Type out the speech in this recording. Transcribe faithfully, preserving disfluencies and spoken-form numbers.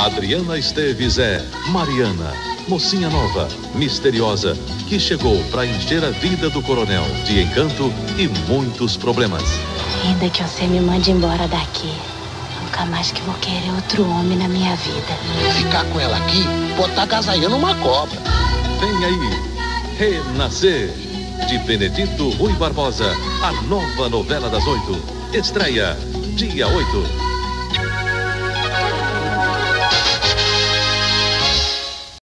Adriana Esteves é Mariana, mocinha nova, misteriosa, que chegou para encher a vida do coronel de encanto e muitos problemas. Ainda que você me mande embora daqui, nunca mais que vou querer outro homem na minha vida. Ficar com ela aqui, botar agasalhando uma cobra. Vem aí, Renascer, de Benedito Rui Barbosa, a nova novela das oito. Estreia, dia oito.